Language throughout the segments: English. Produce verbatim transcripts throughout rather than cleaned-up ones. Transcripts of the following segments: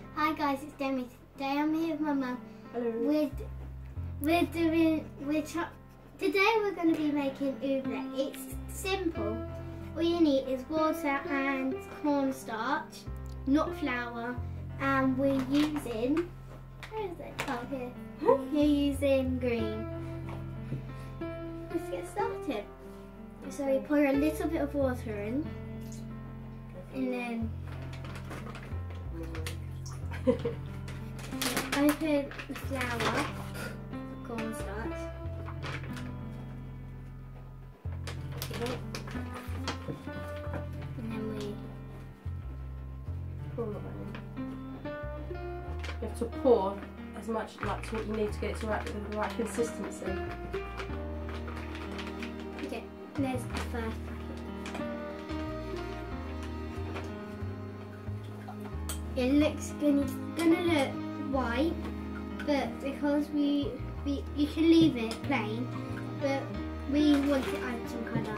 Hi guys, it's Demi. Today I'm here with my mum. Hello. We're, we're doing, we're try, today we're going to be making oobleck. It's simple. All you need is water and cornstarch, not flour, and we're using, where is it? Oh, here. You're using green. Let's get started. So we pour a little bit of water in, and then open the flour, cornstarch, and then we pour it in. You have to pour as much like to what you need to get it to right, the right consistency. okay. And there's the first packet. It looks gonna gonna look white, but because we we you can leave it plain, but we want to add some colour.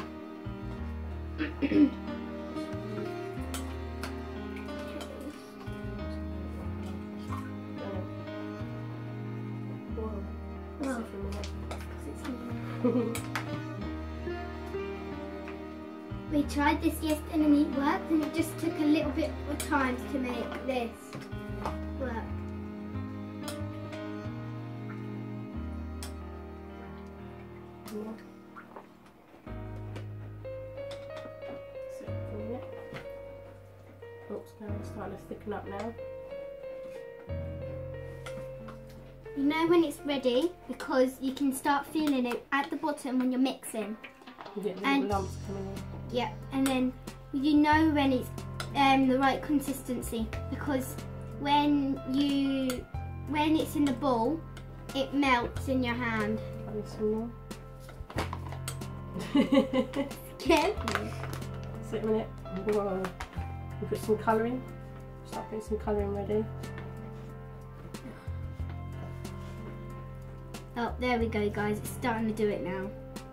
Whoa. We tried this yesterday and it worked, and it just took a little bit of time to make this work. Oops, now it's starting to thicken up now. You know when it's ready because you can start feeling it at the bottom when you're mixing. You get little And- lumps coming in. Yeah, and then you know when it's um, the right consistency because when you when it's in the bowl, it melts in your hand. Add some more. Okay. Sit a minute. Whoa. We put some colouring. Start getting some colouring ready. Oh, there we go, guys. It's starting to do it now.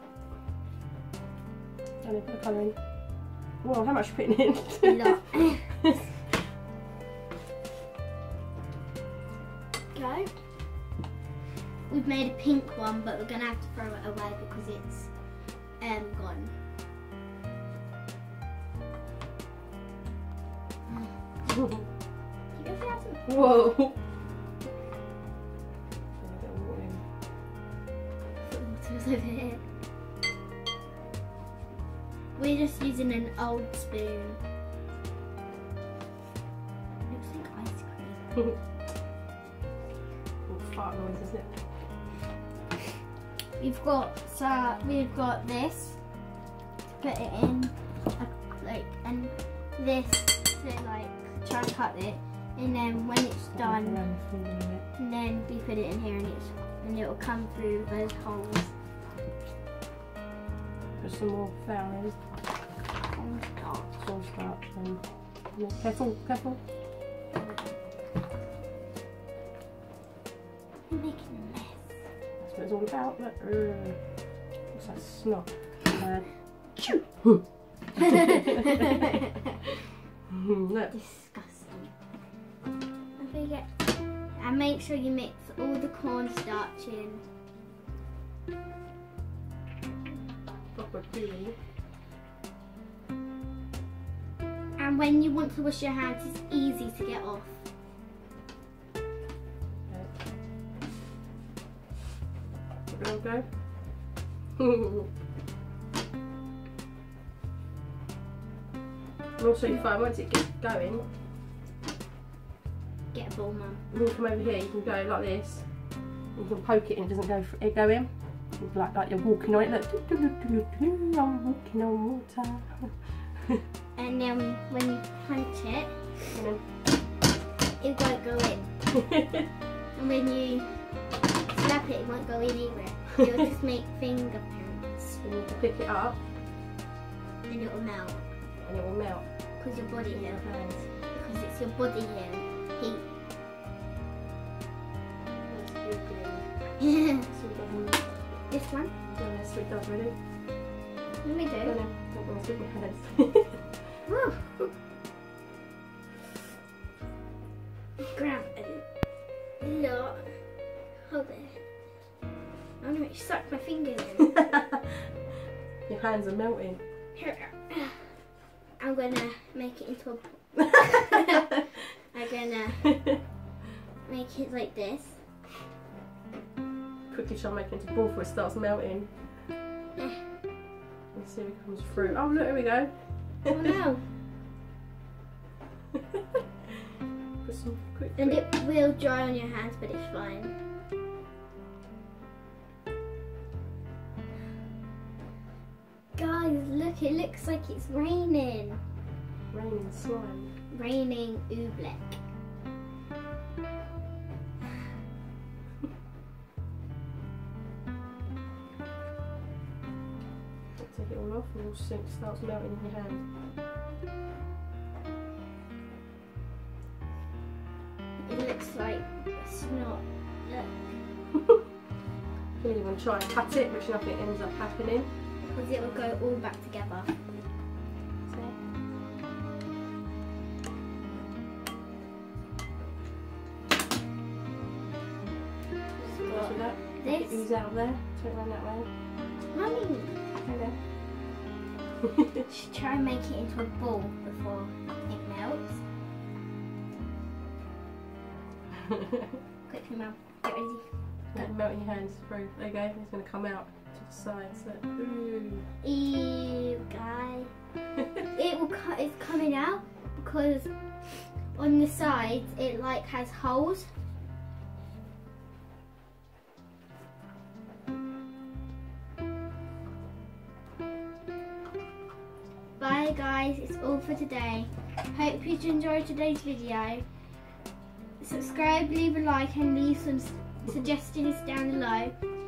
And then put the colour in. Whoa, how much are you putting in? A lot. Go. We've made a pink one, but we're gonna have to throw it away because it's um gone. You go for that some- Whoa. Water's over here. We're just using an old spoon. Looks like ice cream. Oh, fart noise, is it? We've got so we've got this to put it in, uh, like, and this to like try and cut it, and then when it's done, and then we put it in here, and it's and it will come through those holes. Put some more flour in. Cornstarch and yeah, careful, careful. You're making a mess. That's what it's all about. Look. Uh, what's that snot? Uh, chew. Look. Disgusting. Don't forget, and make sure you mix all the cornstarch in. Proper gooey. And when you want to wash your hands, it's easy to get off. Give it a go. And also, you find once it gets going, Get a bowl, Mum. when you come over here, you can go like this. You can poke it and it doesn't go. It go in. Like like you're walking on it. Look, I'm walking on water. And then when you punch it, it won't go in. And when you slap it, it won't go in either. It'll just make fingerprints. And you can pick it up And it'll melt. and it will melt. Because your body in your here. hands. Because it's your body here. Heat. That's good, good. This Sweet dog. one? So that's sweet dog ready. Let me Go do. on then. Don't want to sweep my hands. Woo. Ground. lot. Hold it. I'm gonna suck my fingers in. Your hands are melting. I'm gonna make it into a. I'm gonna make it like this. Quickly try and make it into a ball before it starts melting. Eh. Let's see if it comes through. Oh look, here we go. Oh no. Put some quick, And quick. it will dry on your hands, but it's fine. Guys, look, it looks like it's raining. Raining slime. Raining oobleck. Take it all off and it'll soon starts melting in your hand. It looks like a snot. Look, You can even try and cut it, which nothing ends up happening. because it will go all back together. So. What's with that? This. Get these out of there. Turn it around that way. Mummy, Okay. should try and make it into a ball before it melts. Quickly, Mum, get ready. Don't melt in your hands through. There you go. It's going to come out to the sides. So, ooh. Ew, guy. It will. Co it's coming out because on the sides it like has holes. Bye guys, it's all for today. Hope you enjoyed today's video. Subscribe, leave a like and leave some suggestions down below.